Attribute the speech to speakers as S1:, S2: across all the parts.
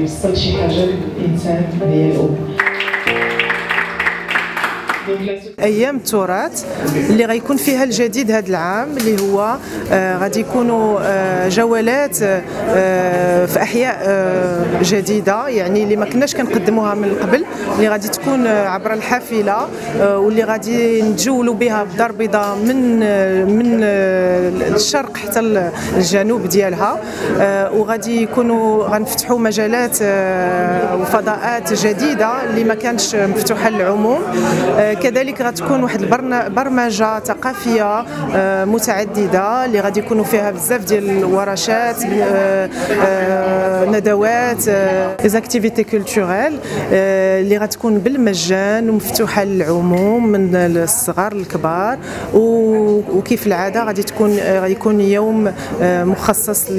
S1: يوصل شي حاجه للانسان ديالو.
S2: ايام التراث اللي غيكون فيها الجديد هذا العام اللي هو غادي يكونوا جولات في احياء جديده، يعني اللي ما كناش كنقدموها من قبل، اللي غادي تكون عبر الحافله واللي غادي نتجولوا بها بدار بيضاء من الشرق حتى الجنوب ديالها، وغادي يكونوا غنفتحوا مجالات وفضاءات جديده اللي ما كانتش مفتوحه للعموم. كذلك غتكون واحد برمجه ثقافيه متعدده اللي غادي يكونوا فيها بزاف ديال الورشات، ندوات، زاكتيفيتي كولتوريل اللي غتكون بالمجان ومفتوحه للعموم من الصغار للكبار. وكيف العاده غادي يكون يوم مخصص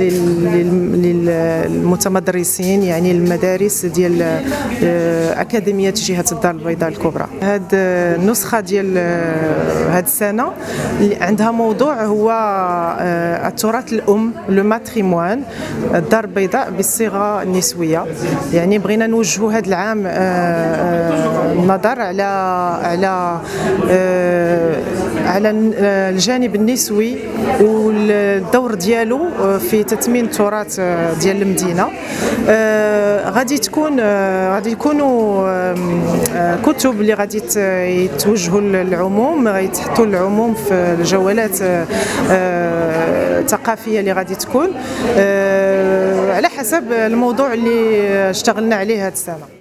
S2: للمتمدرسين، يعني المدارس ديال اكاديميه جهه الدار البيضاء الكبرى. هاد النسخه ديال هاد السنه اللي عندها موضوع هو التراث الام، لو ماتريموان، الدار البيضاء بالصيغه النسويه. يعني بغينا نوجهوا هذا العام النظر على الجانب النسوي والدور ديالو في تثمين التراث ديال المدينه. غادي يكونوا كتب اللي غادي يتوجهوا للعموم، غيتحطوا للعموم في الجولات الثقافيه اللي غادي تكون على حسب الموضوع اللي اشتغلنا عليه هذه السنه.